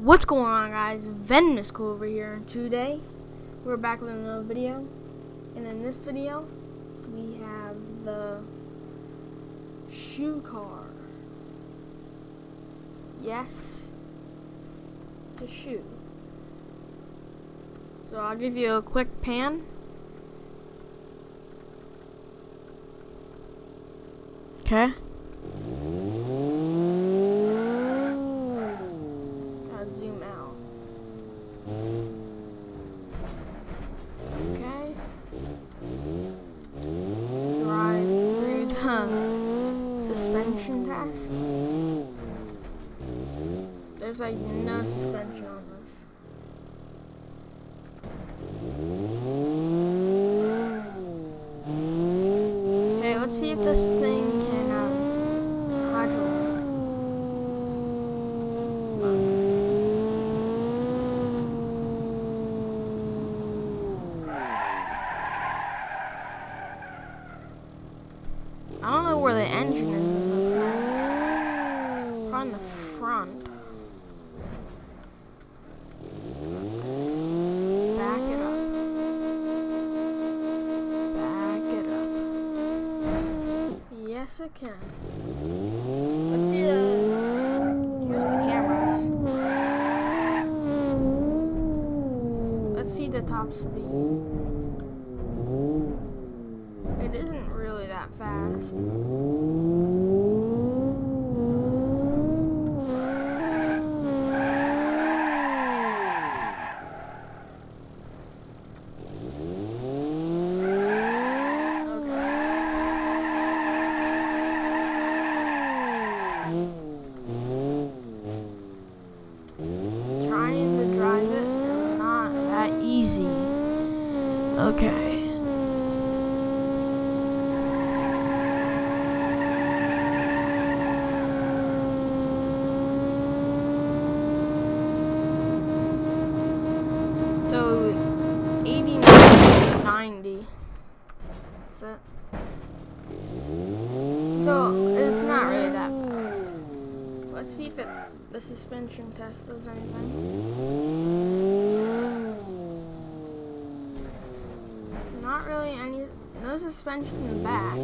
What's going on, guys? Venomous over here. Today we're back with another video, and in this video we have the shoe car. Yes, the shoe. So I'll give you a quick pan. Okay. Zoom out. Okay. Drive through the suspension test. There's like no suspension on this. Okay, let's see if this thing can hydraulic. I don't know where the engine is in this thing. Probably in the front. Back it up. Back it up. Yes, I can. Let's see here's the cameras. Let's see the top speed. It isn't really that fast. Trying to drive it is not that easy. Okay. So 80, 90. That's it. So it's not really that fast. Let's see if the suspension test does anything. Not really no suspension in the back.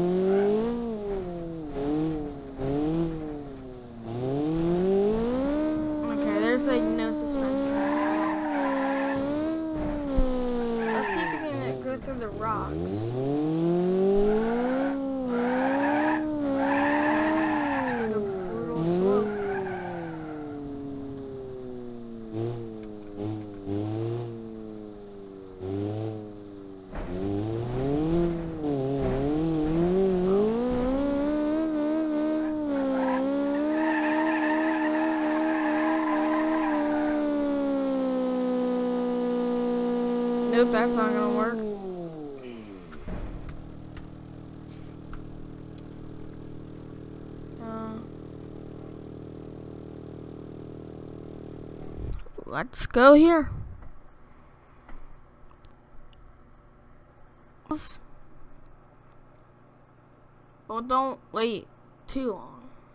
Okay, there's like no suspension. Let's see if we can go through the rocks. It's got a brutal slope. Nope, that's not gonna work. Let's go here. Well, don't wait too long.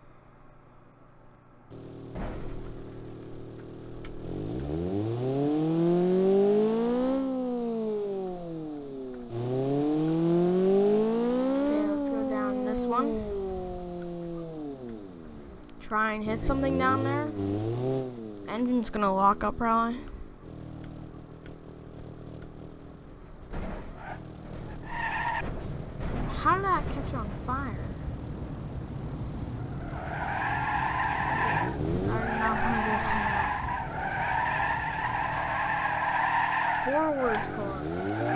Try and hit something down there. Engine's gonna lock up probably. How did that catch on fire? I don't know how to do that. Forwards, car.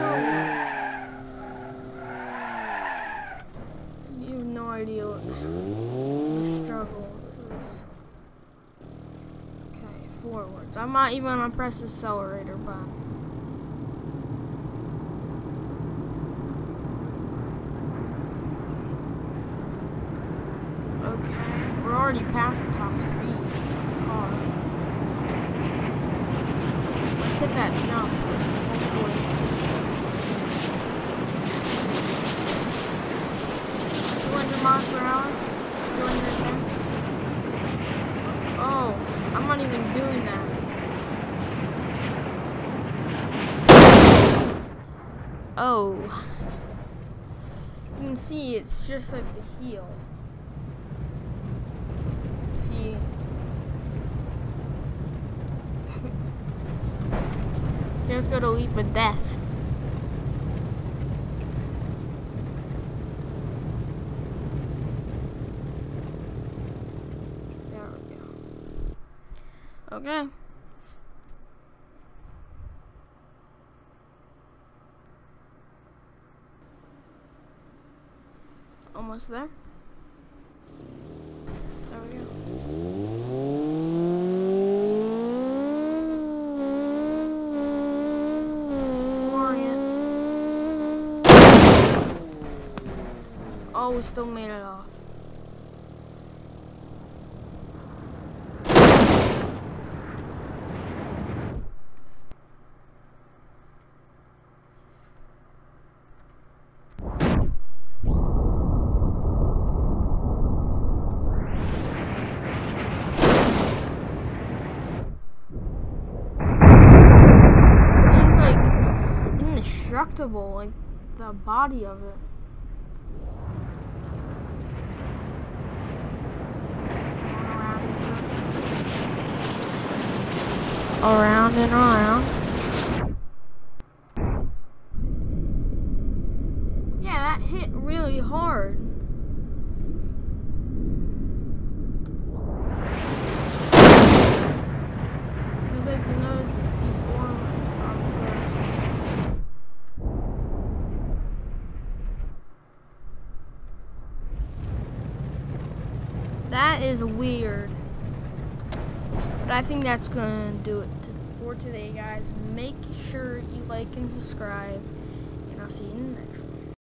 Forwards. You have no idea what the struggle. Forwards. I'm not even gonna press the accelerator button. Okay, we're already past the top speed of the car. Let's hit that jump, hopefully. 200 miles per hour. 210. Oh, I'm gonna not even doing that. Oh. You can see it's just like the heel. See. Okay, let's go to Leap of Death. There we go. Okay. Almost there. There we go. Flooring it. Oh, we still made it off. Indestructible, like the body of it. Around and around. Yeah, that hit really hard. There's like no deformity of that is weird. But I think that's gonna do it for today, guys. Make sure you like and subscribe, and I'll see you in the next one.